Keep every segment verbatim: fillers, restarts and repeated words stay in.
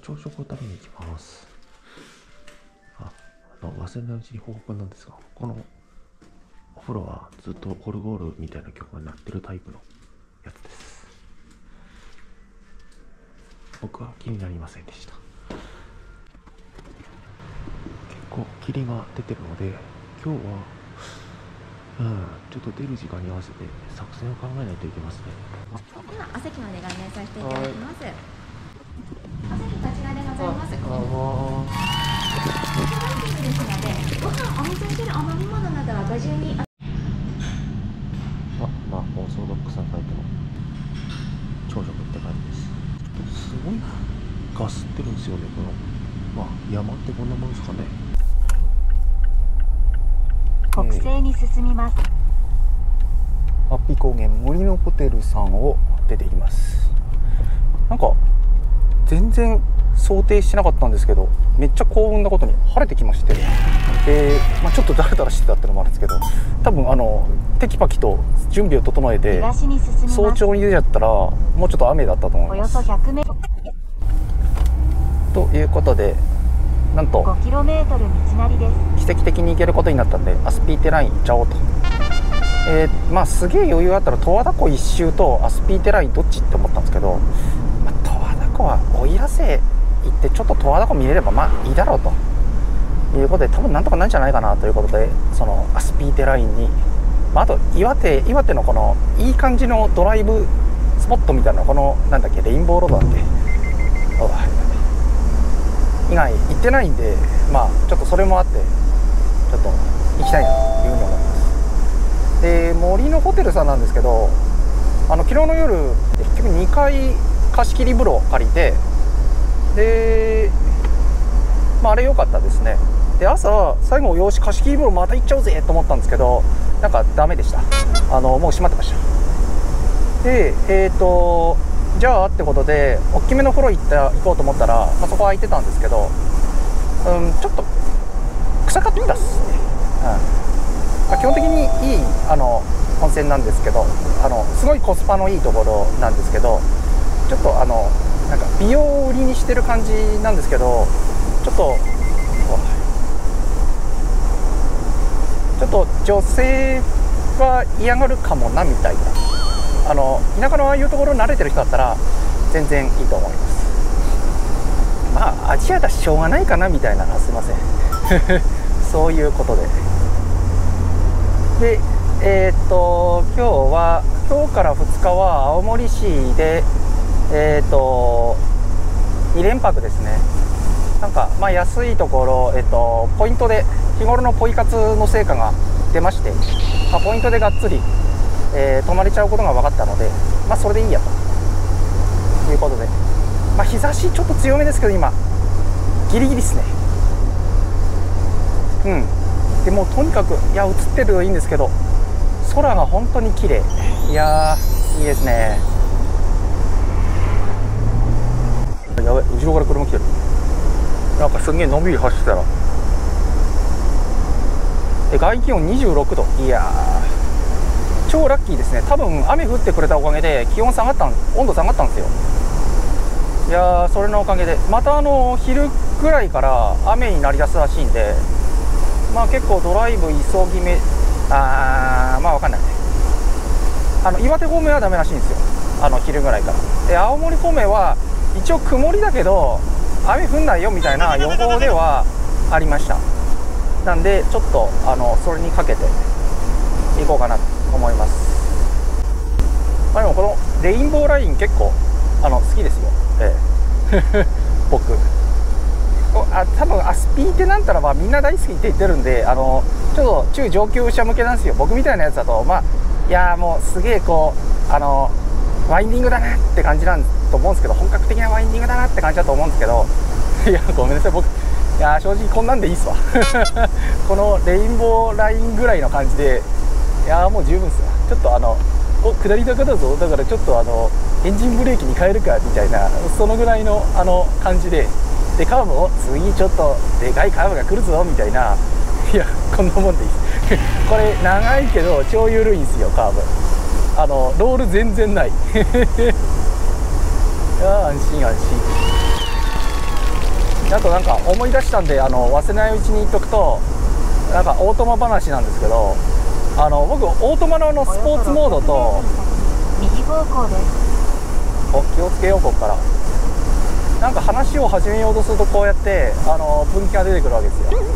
朝食を食べに行きます。あ、あの忘れないうちに報告なんですが、このお風呂はずっとオルゴールみたいな曲が鳴ってるタイプのやつです。僕は気になりませんでした。結構霧が出てるので、今日はうん、ちょっと出る時間に合わせて作戦を考えないといけますね。 ではお席までご案内させていただきます。お席こちらでございます。 ああですので、ご飯、お味噌汁、お飲み物などはご順に。あ、 まあオーソドックスなタイプの朝食って感じです。すごいガスってるんですよね。このまあ山ってこんなもんですかね。 北西に進みます。安比高原森のホテルさんを出ていきます。なんか全然想定してなかったんですけど、めっちゃ幸運なことに晴れてきまして、えーまあ、ちょっとダラダラしてたってのもあるんですけど、多分あのテキパキと準備を整えて早朝に出ちゃったらもうちょっと雨だったと思います。およそひゃくメートルということで、なんと ごキロメートル 道なりです。奇跡的に行けることになったんで、アスピーテライン行っちゃおうと。えー、まあすげえ余裕あったら十和田湖一周とアスピーテラインどっちって思ったんですけど、まあ、十和田湖は奥入瀬行ってちょっと十和田湖見れればまあいいだろうということで、多分なんとかなんじゃないかなということで、そのアスピーテラインに、まあ、あと岩手岩手のこのいい感じのドライブスポットみたいな、このなんだっけ、レインボーロードだっけ、以外行ってないんで、まあちょっとそれもあってちょっと行きたいなというふうに思います。で、森のホテルさんなんですけど、あの昨日の夜結局にかい貸し切り風呂借りて、で、まあ、あれ良かったですね。で、朝最後よし貸し切り風呂また行っちゃおうぜと思ったんですけど、なんかダメでした。あのもう閉まってました。で、えっとじゃあってことで大きめの風呂行った行こうと思ったら、まあ、そこ空いてたんですけど、うん、ちょっと臭かったっすね。うん、まあ、基本的にいいあの温泉なんですけど、あのすごいコスパのいいところなんですけど、ちょっとあのなんか美容を売りにしてる感じなんですけど、ちょっとちょっと女性は嫌がるかもなみたいな。あの田舎のああいうところに慣れてる人だったら全然いいと思います。まあアジアだししょうがないかなみたいな、すいませんそういうことで、でえー、っと今日は今日からふつかは青森市でえー、っとに連泊ですね。なんかまあ安いところ、えー、っとポイントで日頃のポイ活の成果が出まして、まあ、ポイントでがっつりえー、泊まれちゃうことが分かったので、まあそれでいいやということで、まあ日差しちょっと強めですけど今ギリギリですね。うんでもうとにかく、いや映ってるといいんですけど、空が本当に綺麗。いやーいいですね。やばい、後ろから車来てる。なんかすんげえのんびり走ってたら、え外気温にじゅうろくど、いやー超ラッキーですね。多分雨降ってくれたおかげで気温下がった温度下がったんですよ。いやーそれのおかげでまたあの昼ぐらいから雨になりだすらしいんで、まあ結構ドライブ急ぎ目、あーまあ分かんない。あの岩手方面はダメらしいんですよ、あの昼ぐらいから。で青森方面は一応曇りだけど雨降んないよみたいな予報ではありました。なんでちょっとあのそれにかけていこうかなと思います。まあ、でもこのレインボーライン結構あの好きですよ、ええ、僕あ多分アスピーテなんたらはみんな大好きって言ってるんで、あのちょっと中上級者向けなんですよ。僕みたいなやつだとまあいやもうすげえこうあのワインディングだなって感じなんと思うんですけど、本格的なワインディングだなって感じだと思うんですけど、いやごめんなさい、僕いや正直こんなんでいいっすわこのレインボーラインぐらいの感じで、いやもう十分っすわ。ちょっとあのお下り坂だぞ、だからちょっとあのエンジンブレーキに変えるかみたいな、そのぐらいのあの感じで、でカーブを次ちょっとでかいカーブが来るぞみたいな、いやこんなもんでいいこれ長いけど超緩いんですよカーブ。あのロール全然ないいや安心安心。 あとなんか思い出したんで、あの忘れないうちに言っとくと、なんかオートマ話なんですけど、あの僕オートマのあのスポーツモードと、 右方向です。 お気をつけよう。ここからなんか話を始めようとするとこうやってあの分岐が出てくるわけですよ。ち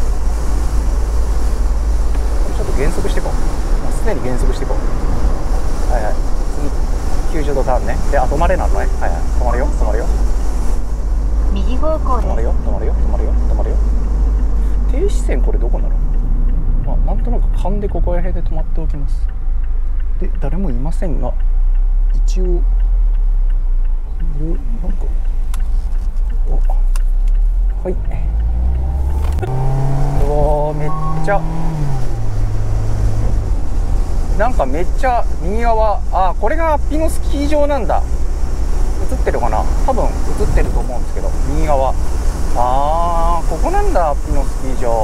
ょっと減速していこう。もうすでに減速していこう。はいはい、次きゅうじゅうどターンね。で、あ、止まれなのね。はいはい、止まるよ止まるよ右方向止まるです。 よ止まるよ止まるよ止まるよ。停止線これどこなの？まあ、なんとなく勘でここら辺で止まっておきます。で、誰もいませんが、一応なんかおはい、うわーめっちゃなんかめっちゃ右側、あ、これがアッピのスキー場なんだ。映ってるかな、多分映ってると思うんですけど、右側、あーここなんだ、アッピのスキー場。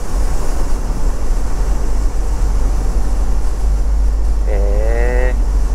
へ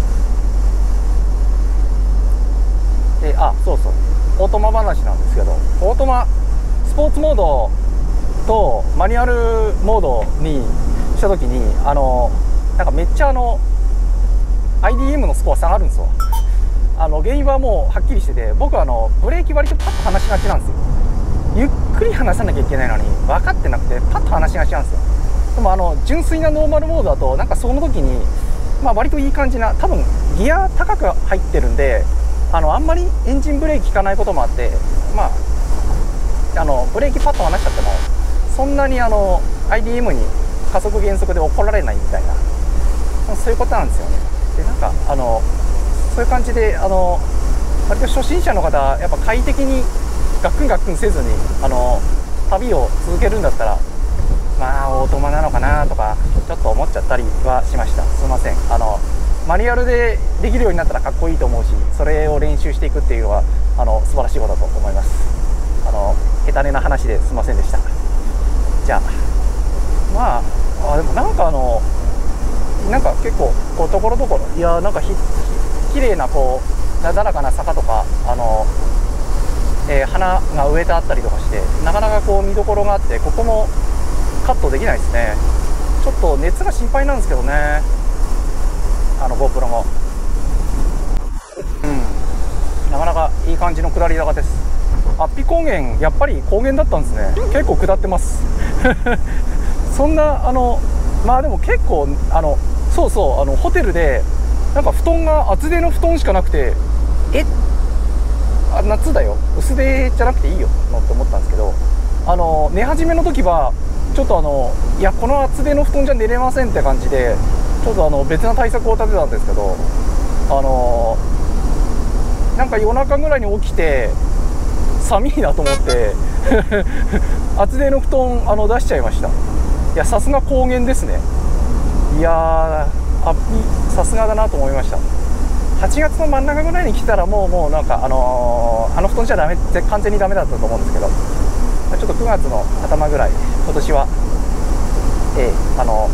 え。で、あ、そうそう、オートマ話なんですけど、オートマスポーツモードとマニュアルモードにした時に、あのなんかめっちゃあの アイディーエム のスコア下がるんですよ。あの原因はもうはっきりしてて、僕はあのブレーキ割とパッと離しがちなんですよ。ゆっくり離さなきゃいけないのに分かってなくてパッと離しがちなんですよ。でもあの純粋なノーマルモードだとなんかその時に、まあ、割といい感じな、多分ギア高く入ってるんで、あのあんまりエンジンブレーキ効かないこともあって、まあ、あのブレーキパッと離しちゃってもそんなにあの アイディーエム に加速減速で怒られないみたいな、そういうことなんですよね。で、なんかあのそういう感じで、あの割と初心者の方やっぱ快適にガックンガックンせずにあの旅を続けるんだったら、まあオートマなのかなとかちょっと思っちゃったりはしました。すいません。あのマニュアルでできるようになったらかっこいいと思うし、それを練習していくっていうのはあの素晴らしいことだと思います。あの下手な話ですいませんでした。じゃあまあ、あでもなんかあのなんか結構こうところどころ、いやなんかひきれいなこうなだらかな坂とか、あの、えー、花が植えてあったりとかして、なかなかこう見どころがあって、ここもカットできないですね。ちょっと熱が心配なんですけどね、あの GoPro も。うん、なかなかいい感じの下り坂です。アッピ高原、やっぱり高原だったんですね。結構下ってますそんなあのまあでも結構あのそうそう、あのホテルでなんか布団が厚手の布団しかなくて、えあ夏だよ、薄手じゃなくていいよのって思ったんですけど、あの寝始めの時はちょっとあのいやこの厚手の布団じゃ寝れませんって感じで、ちょっとあの別な対策を立てたんですけど、あのなんか夜中ぐらいに起きて寒いなと思って厚手の布団あの出しちゃいました。いやさすが高原ですね。いやーアッピさすがだなと思いました。はちがつの真ん中ぐらいに来たらもうもうなんかあのー、あの布団じゃダメ、完全にダメだったと思うんですけど、ちょっとくがつの頭ぐらい、今年はえー、あの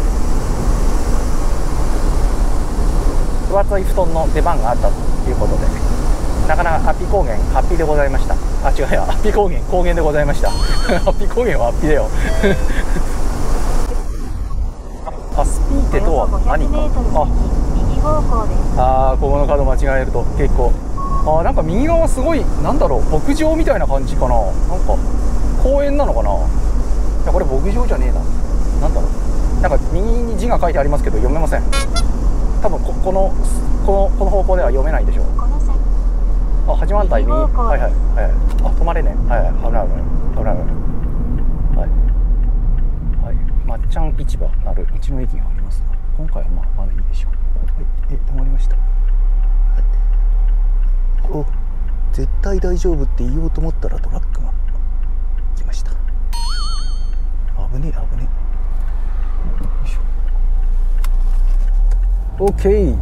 分厚い布団の出番があったということで、なかなかアッピ高原ハッピーでございました。あ違うや、アッピ高原高原でございましたアッピ高原はアッピだよアスピーテとは何か、ああーここの角間違えると結構、あーなんか右側すごいなんだろう、牧場みたいな感じかな、なんか公園なのかな、いやこれ牧場じゃねえな、なんだろう、なんか右に字が書いてありますけど読めません。多分ここのこのこの方向では読めないでしょう。あ八幡平右、はいはいはい、あ止まれね、はいはい、危ない危ない危ない危ない、はいはい、まっちゃん市場なる道の駅がありますが、今回はまあまだいいでしょう。はい、え止まりました。はい、お絶対大丈夫って言おうと思ったらトラックが来ました。危ねえ危ねえ。よいしょ。オッケー。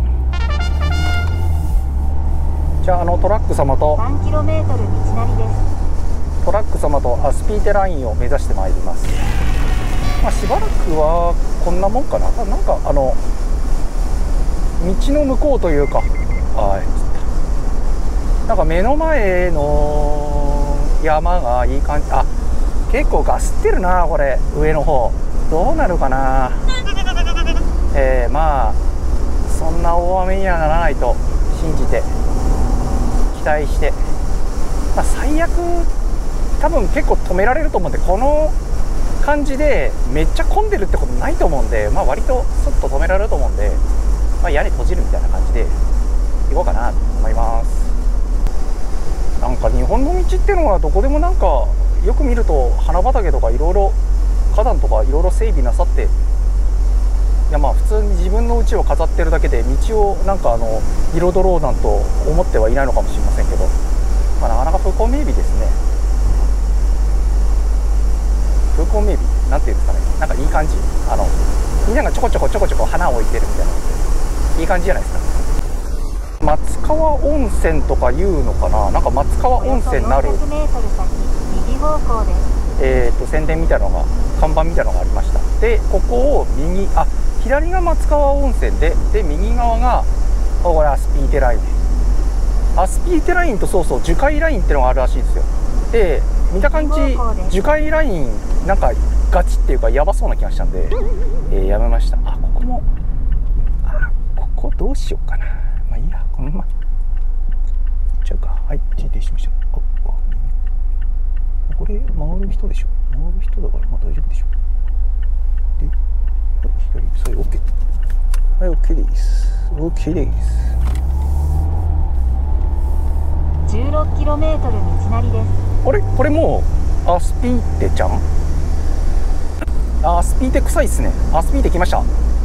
じゃああのトラック様とさんキロメートル 道なりです。 トラック様とアスピーテラインを目指してまいります。まあしばらくはこんなもんかな。なんかあの道の向こうというか、はい、なんか目の前の山がいい感じ。あ、結構ガスってるなこれ。上の方どうなるかな。えー、まあそんな大雨にはならないと信じて期待して、まあ、最悪多分結構止められると思うんで、この感じでめっちゃ混んでるってことないと思うんで、まあ、割とスッと止められると思うんで、まあ、屋根閉じるみたいな感じで行こうかなと思います。なんか日本の道っていうのはどこでもなんかよく見ると花畑とかいろいろ花壇とかいろいろ整備なさって、いやまあ普通に自分の家を飾ってるだけで道をなんかあの彩ろうなんと思ってはいないのかもしれませんけど、まあ、なかなか風光明媚ですね。風光明媚なんていうんですかね、なんかいい感じ。あのみんながちょこちょこちょこちょこ花を置いてるみたいなのでいい感じじゃないですか。松川温泉とかいうのかな、なんか松川温泉なるえーと宣伝みたいなのが、看板みたいなのがありました。でここを右、あ、左が松川温泉で、で右側がこれアスピーテライン。アスピーテラインとそうそう樹海ラインってのがあるらしいんですよ。で見た感じ樹海ラインなんかガチっていうかやばそうな気がしたんで、えー、やめました。あ、ここも、あ、ここどうしようかな。まあいいや、このまま行っちゃうか。はい、停止しました。ああ、これ回る人でしょ。回る人だからまあ大丈夫でしょ。で、はい、左、はい、OK。はい、OK です。OK です。 じゅうろっキロメートル 道なりです。 あれ、これもうアスピーテちゃん。あ、アスピーテ臭いっすね。アスピーテ来ました。おう。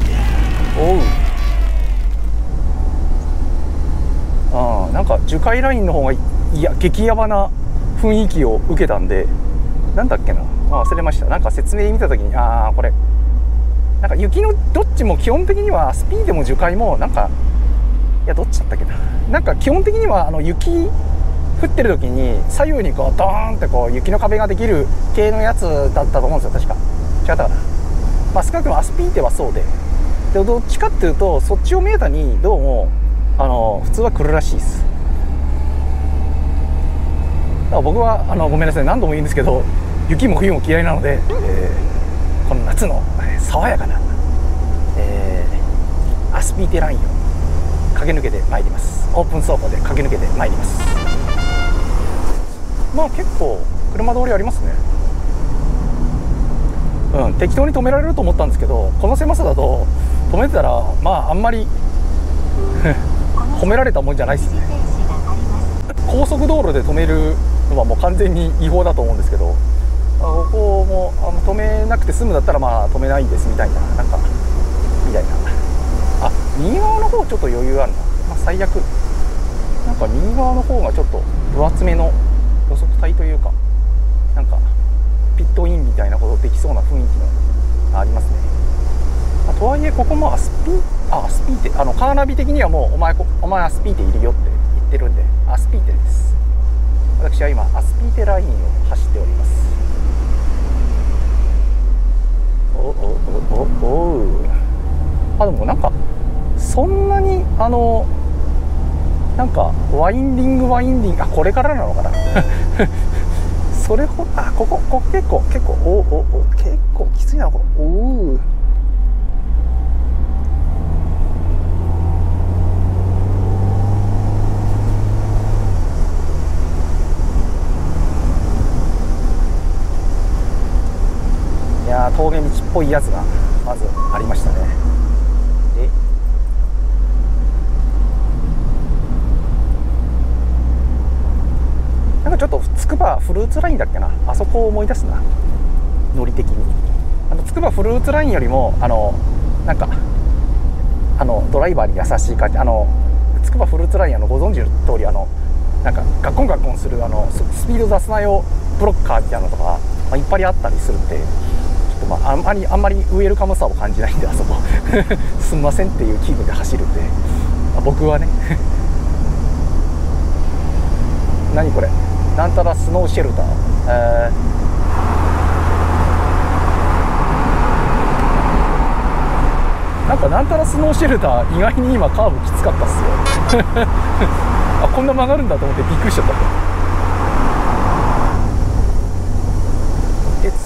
ああ、なんか樹海ラインの方がいや激ヤバな雰囲気を受けたんで、なんだっけな、あ、忘れました。なんか説明見た時に、ああこれなんか雪のどっちも基本的にはアスピーテも樹海もなんか、いやどっちだったっけな、なんか基本的にはあの雪降ってる時に左右にこうドーンってこう雪の壁ができる系のやつだったと思うんですよ、確か。違ったかな。まあ少なくともアスピーテはそうで、でどっちかっていうとそっちを見えたにどうもあの普通は来るらしいです。だから僕はあのごめんなさい、何度も言うんですけど雪も冬も嫌いなので、えー、この夏の爽やかな、えー、アスピーテラインを駆け抜けてまいります。オープン走行で駆け抜けてまいります。まあ結構車通りありますね。うん、適当に止められると思ったんですけど、この狭さだと止めてたらまああんまり褒められたもんじゃないですね。高速道路で止めるのはもう完全に違法だと思うんですけど、ここもあの止めなくて済むだったらまあ止めないですみたいな、なんかみたいな。あ、右側の方ちょっと余裕あるな。まあ、最悪なんか右側の方がちょっと分厚めの路側帯というか、なんかピットインみたいなことできそうな雰囲気のありますね。あとはいえここもアスピーあアスピーテあのカーナビ的にはもうお前お前アスピーテいるよって言ってるんで、アスピーテです。私は今アスピーテラインを走っております。おおおおおあ、でもなんかそんなにあのなんかワインディングワインディング、あ、これからなのかなそれほあここここ結構結構おおお結構きついなここ。おおいやー、峠道っぽいやつがまずありましたね。でなんかちょっとつくばフルーツラインだっけな、あそこを思い出すな、ノリ的に。あのつくばフルーツラインよりもあのなんかあのドライバーに優しい感じ。あのつくばフルーツライン、あのご存知の通りあのなんかガッコンガッコンするあのスピード出すなよブロッカーみたいなのとか、まあ、いっぱいあったりするんで、ちょっとまああんまりあんまりウェルカムさを感じないんで、あそこすんませんっていう気分で走るんで、まあ、僕はね何これ、なんたらスノーシェルター、えー、なんかなんたらスノーシェルター意外に今カーブきつかったっすよあ、こんな曲がるんだと思ってびっくりしちゃった。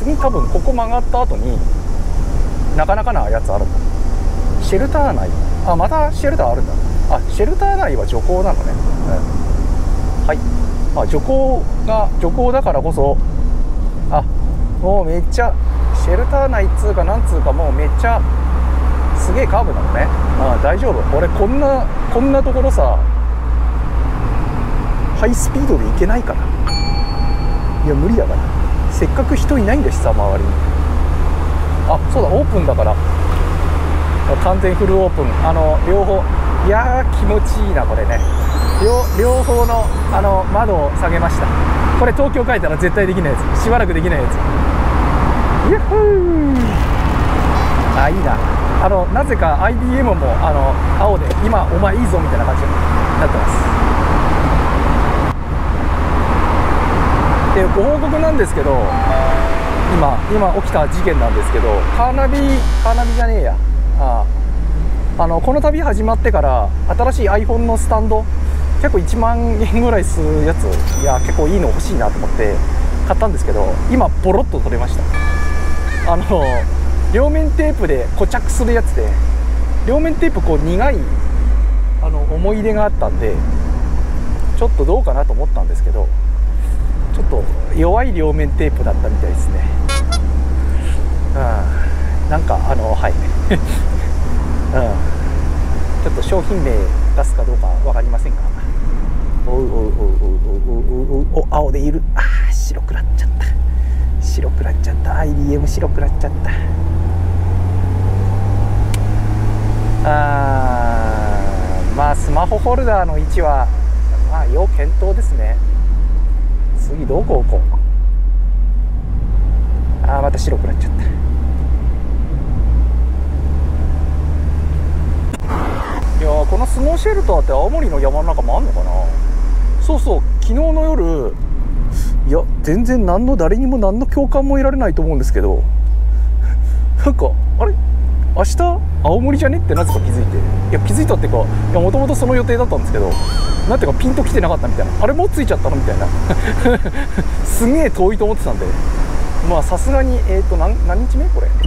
に多分ここ曲がった後になかなかなやつあるんだ。シェルター内、あ、またシェルターあるんだ。あ、シェルター内は徐行なのね、うん、はい、まあ、徐行が徐行だからこそ、あ、もうめっちゃシェルター内っつうかなんつうか、もうめっちゃすげえカーブなのね。ああ、大丈夫。俺こんなこんなところさ、ハイスピードで行けないかな。いや無理だから、せっかく人いないんだしさ、周りに。あ、そうだ、オープンだから、完全フルオープン、あの両方、いやー気持ちいいなこれね。 両, 両方のあの窓を下げました。これ東京帰ったら絶対できないやつ、しばらくできないやつ。ヤッホー、あ、いいな。あのなぜか アイビーエム もあの青で、今お前いいぞみたいな感じになってます。でご報告なんですけど、今今起きた事件なんですけど、カーナビカーナビじゃねえや、ああのこの旅始まってから新しい iPhone のスタンド、結構いちまんえんぐらいするやつ、いや結構いいの欲しいなと思って買ったんですけど、今ボロッと取れました。あの両面テープで固着するやつで、両面テープこう苦いあの思い出があったんで、ちょっとどうかなと思ったんですけど、ちょっと弱い両面テープだったみたいですね。うん、なんかあのはい、うん、ちょっと商品名出すかどうか分かりませんが、おうおうおうおうおうおうおう、お、青でいる。あー、白くなっちゃった、白くなっちゃった、 アイビーエム 白くなっちゃった。あー、まあスマホホルダーの位置はまあ要検討ですね。次どこ置こう。あー、また白くなっちゃった。いやー、このスノーシェルターって青森の山の中もあんのかな。そうそう、昨日の夜、いや全然何の誰にも何の共感も得られないと思うんですけど、なんかあれ明日青森じゃねってなぜか気づいて、いや気づいたっていうか、いやもともとその予定だったんですけど、なんていうかピンときてなかったみたいな、あれもうついちゃったのみたいなすげえ遠いと思ってたんで、まあさすがにえっ、ー、と 何, 何日目これ。い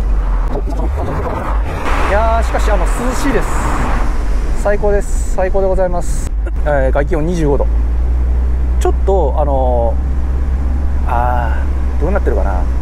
やーしかしあの涼しいです。最高です。最高でございます。えー、外気温にじゅうごど。ちょっとあのー、あーどうなってるかな、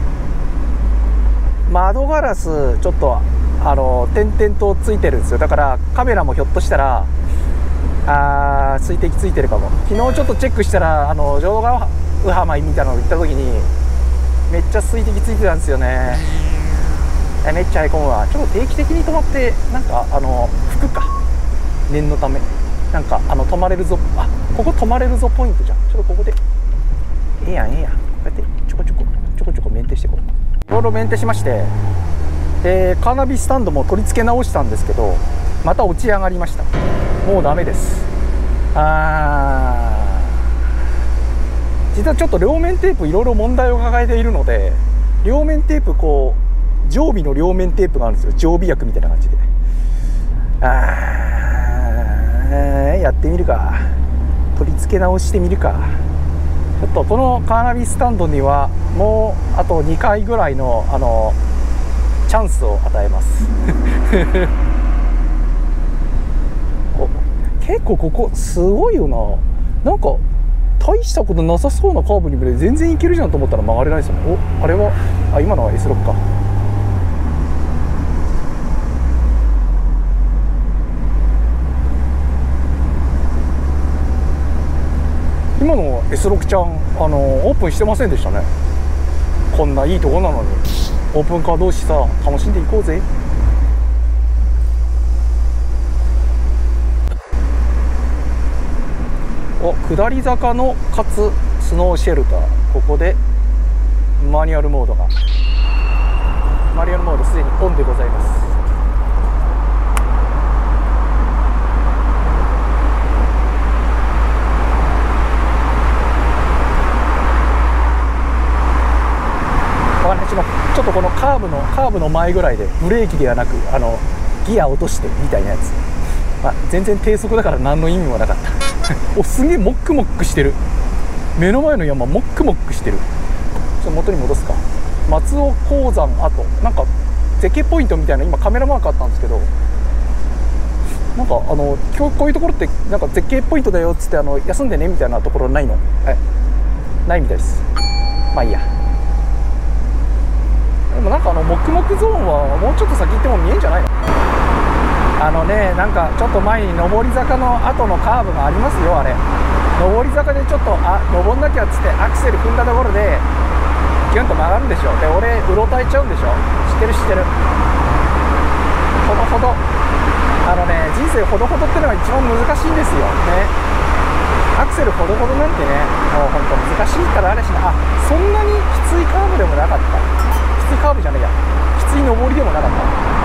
窓ガラスちょっとあの点々とついてるんですよ。だからカメラもひょっとしたらあ水滴ついてるかも。昨日ちょっとチェックしたら、あの浄土ヶ浜みたいなの行った時にめっちゃ水滴ついてたんですよね。えめっちゃへこむわ。ちょっと定期的に止まって、なんかあの服か念のため、なんかあの止まれるぞ、あここ止まれるぞポイントじゃん。ちょっとここでええやんええやん、こうやってちょこちょこちょこちょこメンテしていこう。いろいろメンテしまして、でカーナビスタンドも取り付け直したんですけど、また落ち上がりました。もうダメです。あー実はちょっと両面テープいろいろ問題を抱えているので、両面テープこう常備の両面テープがあるんですよ。常備薬みたいな感じで、あーやってみるか、取り付け直してみるか。ちょっとこのカーナビスタンドにはもうあとにかいぐらいのあのチャンスを与えます結構ここすごいよな。なんか大したことなさそうなカーブにで全然いけるじゃんと思ったら曲がれないですよね。おあれはあ今のは エスろく か。今の エスろく ちゃんあのオープンしてませんでしたね。こんないいとこなのにオープンカー同士さ楽しんでいこうぜ。お下り坂のかつスノーシェルター、ここでマニュアルモードがマニュアルモードすでにオンでございます。ちょっとこのカーブのカーブの前ぐらいでブレーキではなくあのギア落としてみたいなやつ、まあ、全然低速だから何の意味もなかったおすげえモックモックしてる。目の前の山モックモックしてる。ちょっと元に戻すか。 松尾鉱山跡、なんか絶景ポイントみたいな今カメラマークあったんですけど、なんかあの今日こういうところってなんか絶景ポイントだよっつってあの休んでねみたいなところないの？はい、ないみたいです。まあいいや。でもなんかあのモクモクゾーンはもうちょっと先行っても見えんじゃないの？あのね、なんかちょっと前に上り坂の後のカーブがありますよ。あれ上り坂でちょっとあ登んなきゃっつってアクセル踏んだところでギュンと曲がるんでしょ。で俺うろたえちゃうんでしょ。知ってる知ってる。ほどほど、あのね、人生ほどほどってのが一番難しいんですよね。アクセルほどほどなんてね、もうほんと難しいからあれしな。あ、そんなにきついカーブでもなかった。きついカーブじゃねえや、きつい上りでもなかった。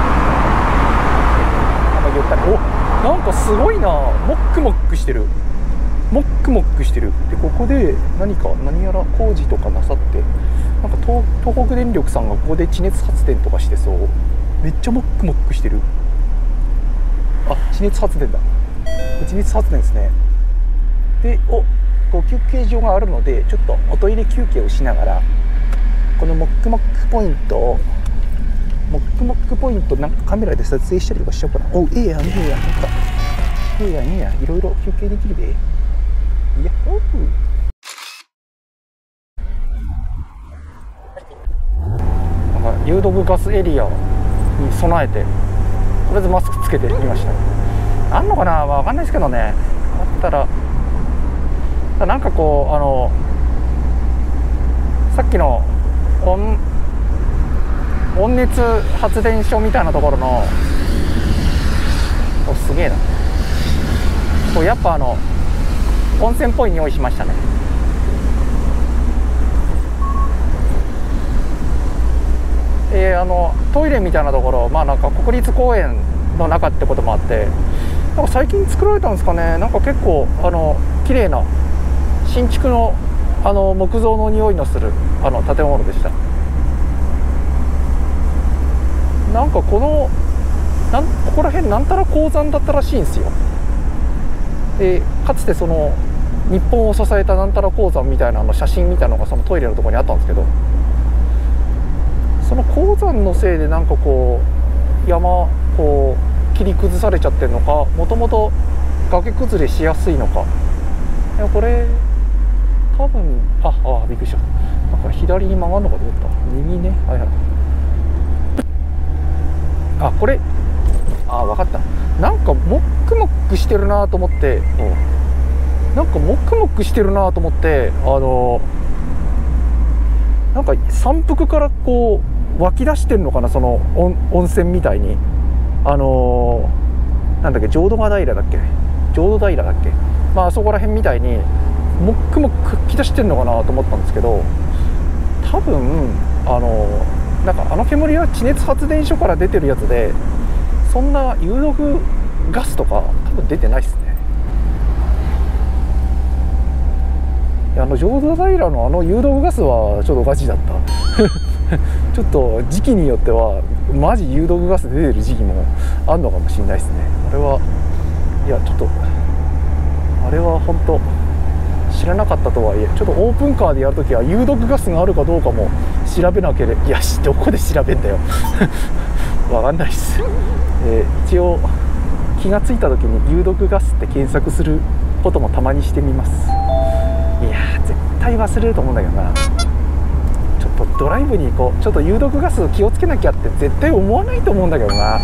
なんか言ったら、お、なんかすごいな、モックモックしてる、モックモックしてる。でここで何か何やら工事とかなさって、なんか 東, 東北電力さんがここで地熱発電とかしてそう。めっちゃモックモックしてる。あ、地熱発電だ。地熱発電ですね。で、お、こう休憩所があるのでちょっとおトイレ休憩をしながらこのモックモックポイントをモックモックポイントなんかカメラで撮影したりとかしようかな。おう、ええやんええやん、なんかええやんええやん、いろいろ休憩できるで。いやっほー。なんか有毒ガスエリアに備えてとりあえずマスクつけてみました。あんのかな、まあ、分かんないですけどね。あったらなんかこうあのさっきの温温熱発電所みたいなところのおすげえな、こうやっぱあの温泉っぽい匂いしましたね。えー、あのトイレみたいなところ、まあなんか国立公園の中ってこともあって、なんか最近作られたんですかね。なんか結構あの綺麗な新築のあの木造の匂いのするあの建物でした。なんかこのなんここら辺なんたら鉱山だったらしいんですよ。でかつてその日本を支えたなんたら鉱山みたいなあの写真みたいなのがそのトイレのところにあったんですけど、その鉱山のせいでなんかこう山こう切り崩されちゃってるのか、もともと崖崩れしやすいのか。いやこれ多分ああびっくりした。なんか左に曲がるのかと思った。右ね、はいはい。あこれあ分かった。なんかモックモックしてるなと思って、なんかモックモックしてるなと思って、あのなんか山腹からこう湧き出してるのかな、その温泉みたいに。あのー、なんだっけ、浄土ヶ平だっけ、浄土平だっけ、まああそこら辺みたいにモックモック吹き出してるのかなと思ったんですけど、多分あのー、なんかあの煙は地熱発電所から出てるやつで、そんな有毒ガスとか多分出てないですね。いやあの浄土ヶ平のあの有毒ガスはちょっとガチだったちょっと時期によってはマジ有毒ガス出てる時期もあんのかもしれないですね。あれはいやちょっとあれは本当知らなかったとはいえ、ちょっとオープンカーでやるときは有毒ガスがあるかどうかも調べなければ、いやどこで調べんだよわかんないっす、えー、一応気がついたときに有毒ガスって検索することもたまにしてみます。いやー絶対忘れると思うんだけどな。ちょっとドライブに行こう、ちょっと有毒ガス気をつけなきゃって絶対思わないと思うんだけどな。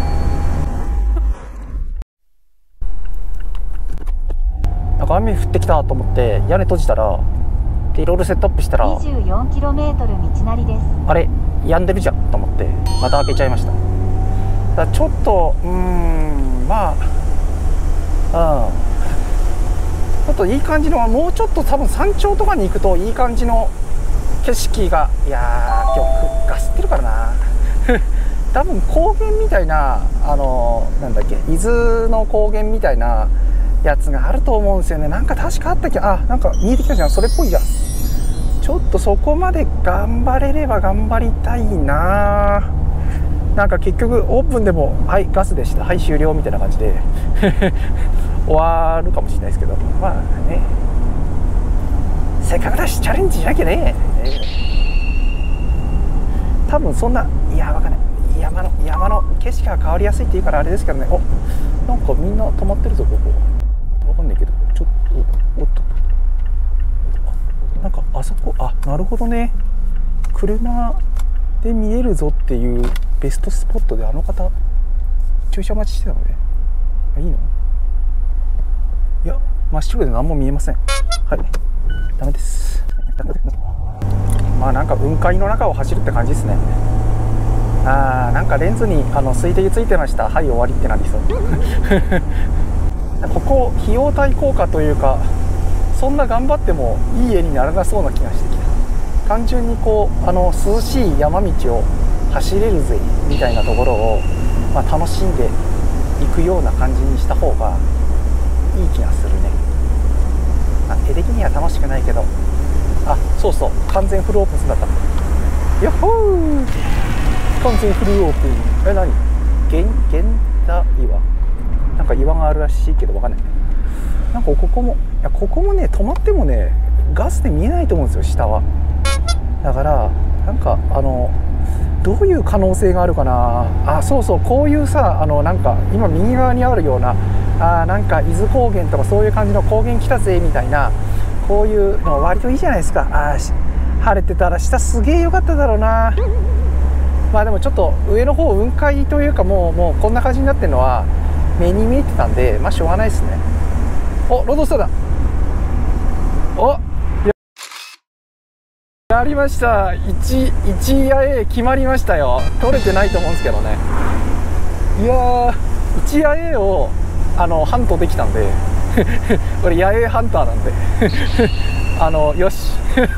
なんか雨降ってきたと思って屋根閉じたらでいろいろセットアップしたらにじゅうよんキロメートル 道なりです。 あれ止んでるじゃんと思ってまた開けちゃいました。だからちょっとうーんまあうんちょっといい感じの、もうちょっと多分山頂とかに行くといい感じの景色が、いやー今日ガスってるからな多分高原みたいなあのなんだっけ伊豆の高原みたいなやつがあると思うんですよね。なんか確かあったっけ、あなんか見えてきたじゃん、それっぽいじゃん。ちょっとそこまで頑張れれば頑張りたいな。なんか結局オープンでもはいガスでした、はい終了みたいな感じで終わるかもしれないですけど、まあねせっかくだしチャレンジしなきゃね。 多分そんな、いやわかんない、山の山の景色が変わりやすいっていうからあれですけどね。お、なんかみんな止まってるぞここ。わかんないけど、ちょっとおっと、なんかあそこ、あ、なるほどね、車で見えるぞっていうベストスポットであの方駐車待ちしてたので、いいの？いや、真っ白で何も見えません。はい、ダメです。まあなんか雲海の中を走るって感じですね。あー、なんかレンズにあの水滴ついてました、はい終わりってなりそうここ費用対効果というか、そんな頑張ってもいい絵にならなそうな気がしてきた。単純にこうあの涼しい山道を走れるぜみたいなところを、まあ、楽しんでいくような感じにした方がいい気がするね。まあ、絵的には楽しくないけど、あ、そうそう、完全フルオープンだった。やっほー、完全フルオープン。え、何？源源田岩、なんか岩があるらしいけどわかんない。なんかここも、いやここもね、止まってもねガスで見えないと思うんですよ、下は。だからなんかあのどういう可能性があるかなあ。そうそう、こういうさ、あのなんか今右側にあるような、あ、なんか伊豆高原とかそういう感じの高原来たぜみたいな、こういうの割といいじゃないですか。あ、晴れてたら下すげえ良かっただろうな。まあでもちょっと上の方雲海というか、もうもうこんな感じになってるのは目に見えてたんで、まあしょうがないですね。お、ロードスターだ。お、やりました。いち、いち野営決まりましたよ。取れてないと思うんですけどね。いやー、いち野営をあのハントできたんで俺野営ハンターなんであのよし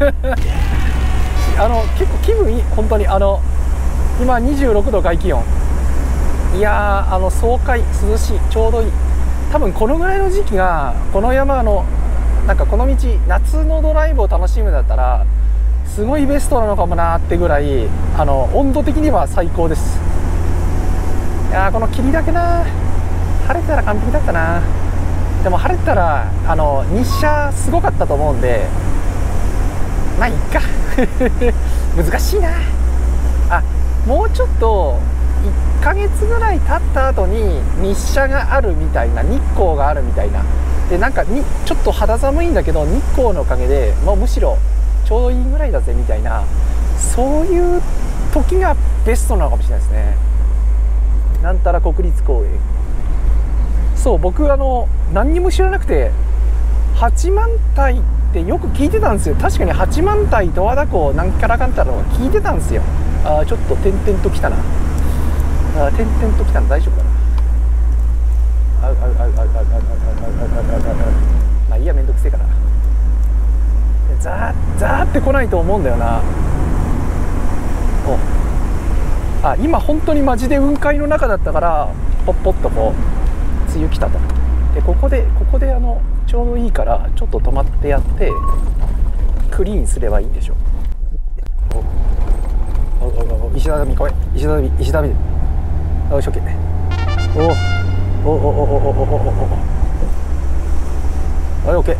あの結構気分いい、本当に。あの今にじゅうろくど外気温。いやー、あの爽快、涼しい、ちょうどいい。多分このぐらいの時期がこの山のなんかこの道夏のドライブを楽しむんだったらすごいベストなのかもなってぐらい、あの温度的には最高です。いやー、この霧だけな、晴れたら完璧だったな。でも晴れたらあの日射すごかったと思うんで、まあいっか難しいなあ。もうちょっといっかげつぐらい経った後に日射があるみたいな、日光があるみたいなで、なんかにちょっと肌寒いんだけど日光のおかげで、まあ、むしろちょうどいいぐらいだぜみたいな、そういう時がベストなのかもしれないですね。なんたら国立公園。そう、僕あの何にも知らなくて八幡平ってよく聞いてたんですよ。確かに八幡平十和田湖なんからかんたらは聞いてたんですよ。あー、ちょっと点々ときたな。あー、点々ときたの大丈夫かな。あうあうあうあうあうあうあうあうあうあう。まあいいや、めんどくせえからザーザーって来ないと思うんだよな。お、あ、今本当にマジで雲海の中だったからポッポッとこう梅雨来たと。でここでここであのちょうどいいからちょっと止まってやってクリーンすればいいんでしょ。おおおお、石畳来い、石畳石畳で、よし OK。 おおおおおおおおおお、はい OK。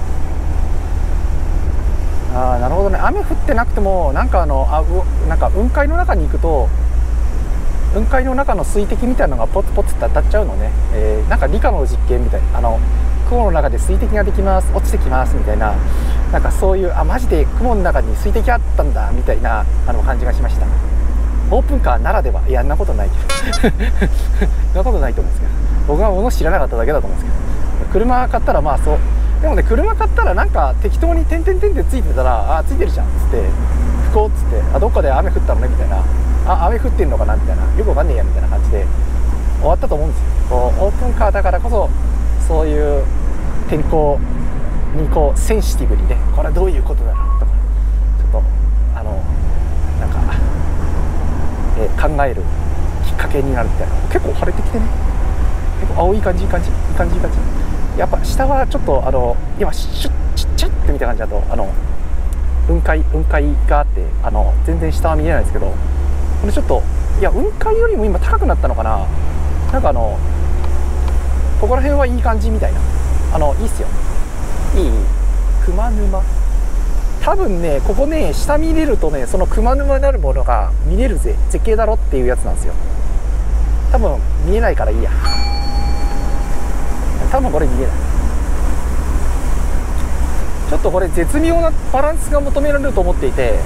あー、なるほどね。雨降ってなくてもなんかあのあうなんか雲海の中に行くと雲海の中の水滴みたいなのがポツポツって当たっちゃうのね。えー、なんか理科の実験みたいな、あの雲の中で水滴ができます、落ちてきますみたいな、なんかそういう、あ、マジで雲の中に水滴あったんだみたいなあの感じがしました。オープンカーならでは。いや、んなことないけどそんなことないと思うんですけど、僕が物知らなかっただけだと思うんですけど、車買ったらまあそう。でもね、車買ったらなんか適当に点々点でついてたら、あ、ついてるじゃんっつって、不幸っつって、あ、どっかで雨降ったのねみたいな、あ、雨降ってんのかなみたいな、よくわかんねえやみたいな感じで終わったと思うんですよ。こうオープンカーだからこそそういう天候にこうセンシティブにね、これはどういうことだろうとか、ちょっとあのなんか、えー、考えるきっかけになるみたいな。結構晴れてきてね、結構青い感じいい感じいい感じいい感じ。やっぱ下はちょっとあの今シュッちっちゃってみたいな感じだと、あの雲海雲海があってあの全然下は見えないですけど、これちょっと、いや雲海よりも今高くなったのかな。なんかあのここら辺はいい感じみたいな、あのいいっすよ。いい熊沼多分ねここね下見れるとねその熊沼なるものが見れるぜ絶景だろっていうやつなんですよ。多分見えないからいいや。多分これ見えない。ちょっとこれ絶妙なバランスが求められると思っていて、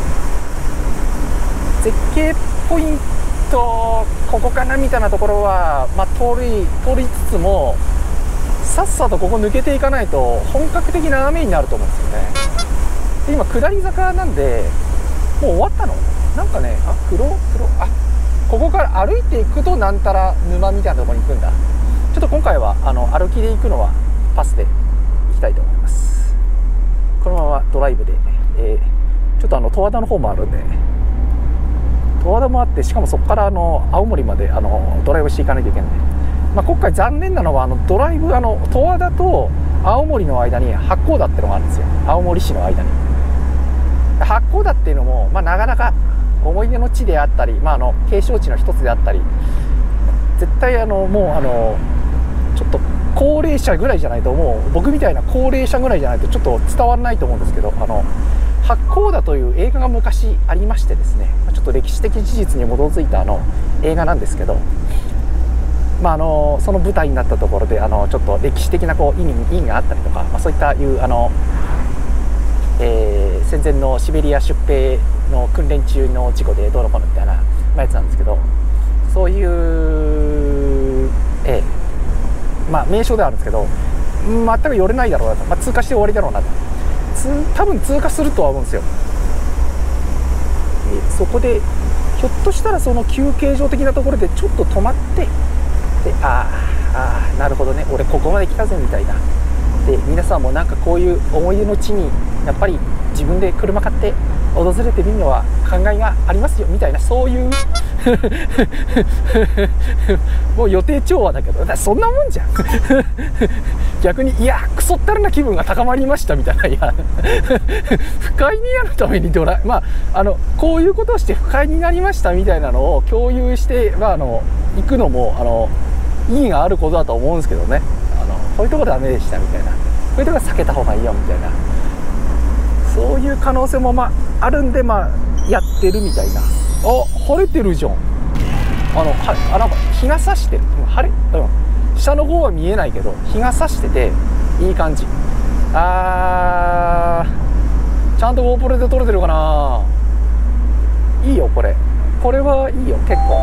絶景ポイントここかなみたいなところは、まあ、通り通りつつもさっさとここ抜けていかないと本格的な雨になると思うんですよね。で今下り坂なんでもう終わったのなんかね、あ黒黒あここから歩いていくとなんたら沼みたいなところに行くんだ。ちょっと今回はあの歩きで行くのはパスで行きたいと思います。このままドライブで、えー、ちょっとあの十和田の方もあるんで、十和田もあって、しかもそこからあの青森まであのドライブしていかないといけない。まあ、今回残念なのはあのドライブあの十和田と青森の間に八甲田っていうのがあるんですよ。青森市の間に八甲田っていうのも、まあ、なかなか思い出の地であったり、まあ、あの景勝地の一つであったり、絶対あのもうあのちょっと高齢者ぐらいじゃないと、もう僕みたいな高齢者ぐらいじゃないとちょっと伝わらないと思うんですけど、あの八甲田という映画が昔ありましてですね、ちょっと歴史的事実に基づいたあの映画なんですけど、まあ、あのその舞台になったところであのちょっと歴史的なこう意味意味があったりとか、まあ、そういったいうあの、えー、戦前のシベリア出兵の訓練中の事故でどうのこうのみたいな、まあ、やつなんですけど、そういう、えーまあ、名称ではあるんですけど、全く寄れないだろうなと、まあ、通過して終わりだろうなと、つ多分通過するとは思うんですよ。でそこでひょっとしたらその休憩所的なところでちょっと止まって、でああなるほどね俺ここまで来たぜみたいな、で皆さんもなんかこういう思い出の地にやっぱり自分で車買って訪れてみるのは考えがありますよみたいな、そういうもう予定調和だけど、だそんなもんじゃん逆にいやクソったらな気分が高まりましたみたいな、いや不快になるためにドライ、まあ、あのこういうことをして不快になりましたみたいなのを共有して、まあ、あの行くのもあの意義があることだと思うんですけどね、あのこういうところダメでしたみたいな、こういうところは避けた方がいいよみたいな、そういう可能性もまああるんで、まあ、やってるみたいな。あ晴れてるじゃん。あのはあなんか日が差してる、晴れ、うん、下の方は見えないけど日が差してていい感じ。あーちゃんと GoPro で撮れてるかな。いいよこれこれはいいよ結構。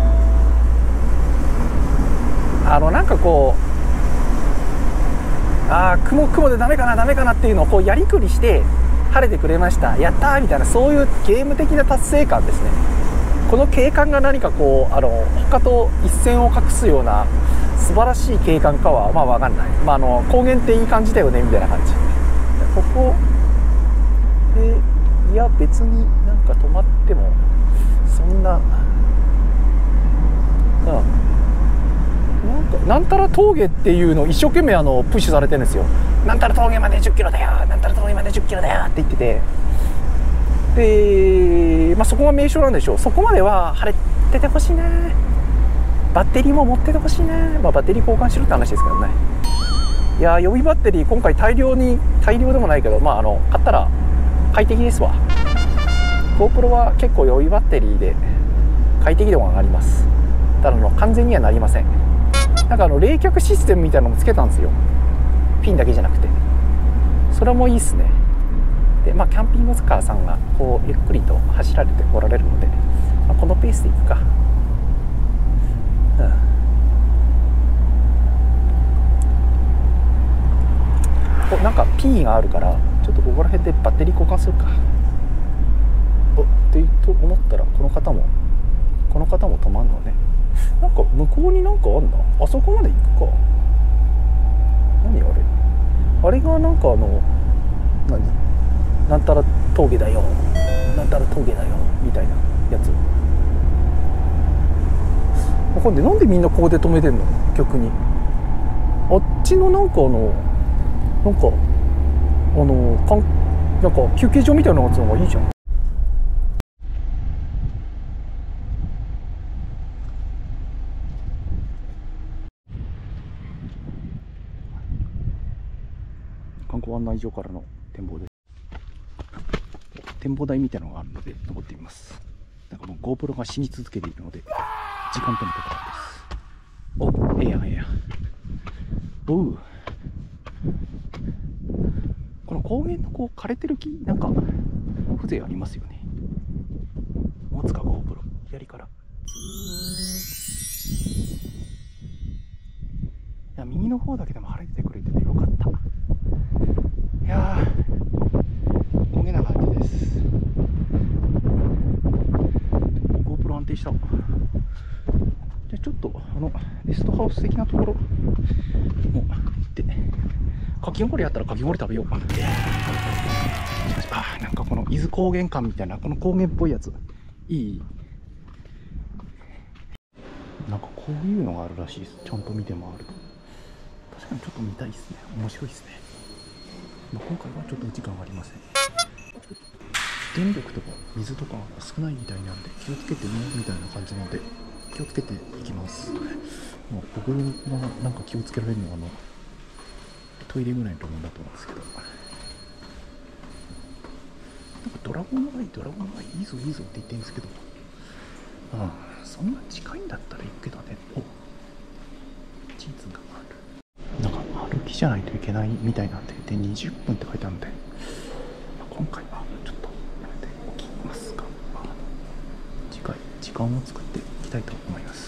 あのなんかこうあー雲雲でダメかなダメかなっていうのをこうやりくりして晴れてくれましたやったーみたいな、そういうゲーム的な達成感ですね。この景観が何かこうあの他と一線を画すような素晴らしい景観かはまあ分かんない、まあ、あの高原っていい感じだよねみたいな感じ。ここでいや別になんか止まってもそんなうんなんかなんたら峠っていうのを一生懸命あのプッシュされてるんですよ。なんたら峠までじゅっキロだよなんたら峠までじゅっキロだよって言ってて、で、まあ、そこが名所なんでしょう。そこまでは晴れててほしいな。バッテリーも持っててほしいな、まあ、バッテリー交換しろって話ですけどね。いや予備バッテリー今回大量に大量でもないけど、まあ、あの買ったら快適ですわ。 GoPro は結構予備バッテリーで快適度が上がります。ただの完全にはなりません。なんかあの冷却システムみたいなのもつけたんですよ、ピンだけじゃなくて。それもいいっすね。で、まあ、キャンピングカーさんがこうゆっくりと走られておられるので、まあ、このペースでいくか。うん、おなんか P があるからちょっとここら辺でバッテリー交換するか。おってと思ったらこの方もこの方も止まんのね。なんか向こうになんかあんな、あそこまで行くか。何あれあれがなんかあの何なんたら峠だよなんたら峠だよみたいなやつ。わかんない、なんでみんなここで止めてんの逆に。あっちのなんかあのなんかあのかんなんか休憩所みたいなやつの方がいいじゃん。観光案内所からの展望です。 展望台みたいなのがあるので登ってみます。なんかもう GoPro が死に続けているので時間とのところです。お、ええやんええやん。おう、この高原のこう枯れてる木、なんか風情ありますよね。持つか GoPro 左から。いや、右の方だけでも晴れてくれててよかった。いやー、焦げな感じです。 GoPro 安定した。じゃあちょっとあのレストハウス的なところもう行って、かき氷やったらかき氷食べよう。あー、なんかこの伊豆高原感みたいな、この高原っぽいやついい。なんかこういうのがあるらしいです。ちゃんと見て回ると確かにちょっと見たいですね。面白いですね。まあ、今回はちょっと時間がありません。電力とか水とかが少ないみたいなんで気をつけてねみたいな感じなので気をつけていきます。まあ、僕がなんか気をつけられるのはあのトイレぐらいのところだと思うんですけど、なんかドラゴンアイドラゴンアイいいぞいいぞって言ってるんですけど、うん、そんな近いんだったら行くけどね。お、地図がある。なんか歩きじゃないといけないみたいなんで、でにじゅっぷんって書いてあるんで、まあ、今回はちょっとやめておきますが、まあ、次回時間を作っていきたいと思います。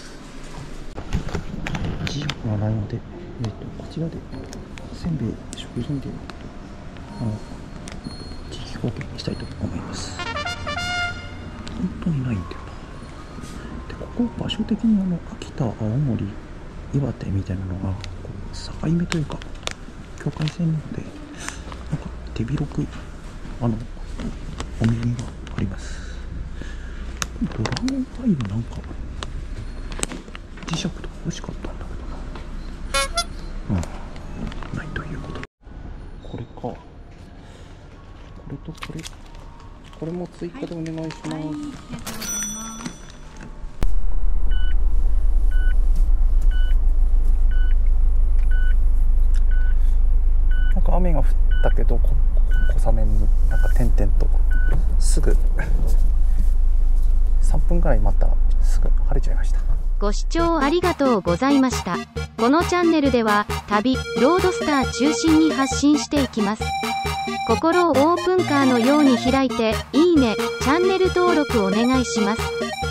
時間はないので、えー、とこちらでせんべい食品であの地域貢献したいと思います。本当にないんだよな。でここ場所的にあの秋田、青森、岩手みたいなのがこう境目というか境界線なので、なんか手広くあのお土産があります。ドラゴンアイのなんか磁石とか欲しかったんだけどな。うん、ないということ。これか。これとこれ。これも追加でお願いします。 はい、ありがとうございます。 なんか雨が降ったけど、こ小雨になんか点々とすぐさんぷんくらい待ったらすぐ晴れちゃいました。 ご視聴ありがとうございました。このチャンネルでは旅、ロードスター中心に発信していきます。心をオープンカーのように開いて、いいね、チャンネル登録お願いします。